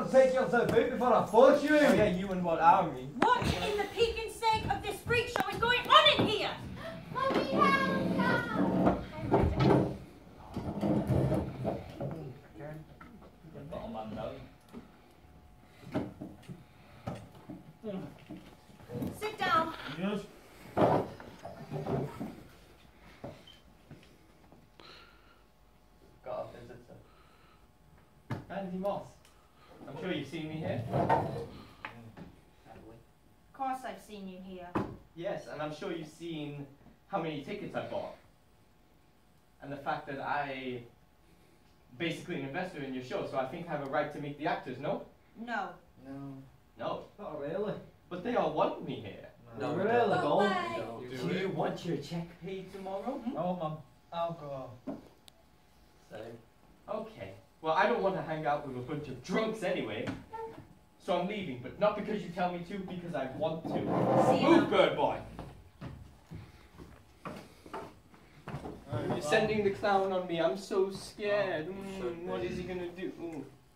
to take yourself out before I force you in. Oh yeah, you and what army? What in the peak and sake of this freak show is going on in here? Mommy, help! Sit down. Yes. Got a visitor. Andy Moss. I'm sure you've seen me here. Of course I've seen you here. Yes, and I'm sure you've seen how many tickets I bought. And the fact that I basically an investor in your show, so I think I have a right to meet the actors, no? No. No. Not really. But they all want me here. No, No, really. no Go. way. Do you want your check paid tomorrow? Oh, Mum. I'll go. So, okay. Well, I don't want to hang out with a bunch of drunks anyway. So I'm leaving, but not because you tell me to, because I want to. See you Move, now. bird boy! You're sending the clown on me. I'm so scared. What is he gonna do?